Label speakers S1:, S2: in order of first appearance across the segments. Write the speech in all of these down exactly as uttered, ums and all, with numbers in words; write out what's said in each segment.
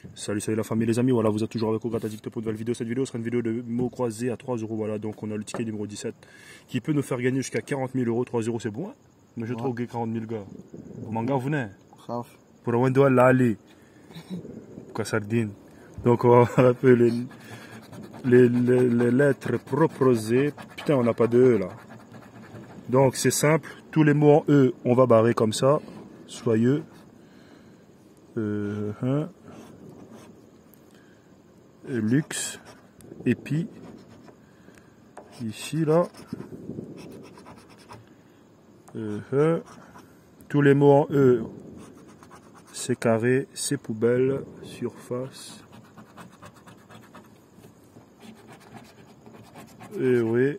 S1: Salut, salut la famille, les amis. Voilà, vous êtes toujours avec Ogata Addict pour une nouvelle vidéo. Cette vidéo sera une vidéo de mots croisés à trois euros. Voilà, donc on a le ticket numéro dix-sept qui peut nous faire gagner jusqu'à quarante mille euros. trois euros, c'est bon, hein? Mais je trouve que quarante mille gars. Manga, vous venez pour un doigt l'allée. Quoi, sardine. Donc, on va rappeler les, les, les, les lettres proposées. Putain, on n'a pas de E là. Donc, c'est simple. Tous les mots en E, on va barrer comme ça. Soyeux. Euh, hein. Luxe, épi, ici là, euh, euh. tous les mots en E, c'est carré, c'est poubelle, surface, et oui,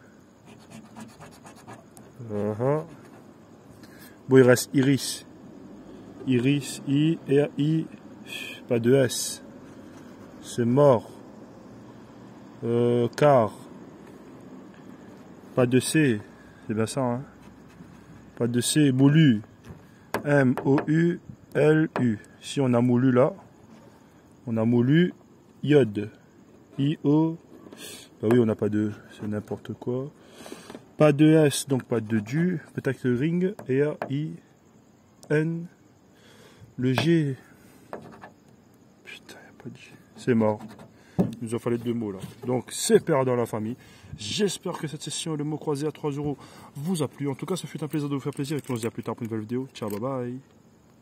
S1: uh -huh. Bon, il reste iris, iris, I, R, I, pas de S. C'est mort. Euh, car. Pas de C. C'est bien ça, hein. Pas de C. Moulu. M O U L U. Si on a moulu là, on a moulu iode. I O. Bah oui, on n'a pas de. C'est n'importe quoi. Pas de S, donc pas de du. Peut-être le ring. R I N. Le G. Putain, il n'y a pas de G. C'est mort. Il nous a fallu deux mots là. Donc c'est perdant la famille. J'espère que cette session et le mot croisé à trois euros vous a plu. En tout cas, ce fut un plaisir de vous faire plaisir et puis on se dit à plus tard pour une nouvelle vidéo. Ciao, bye bye.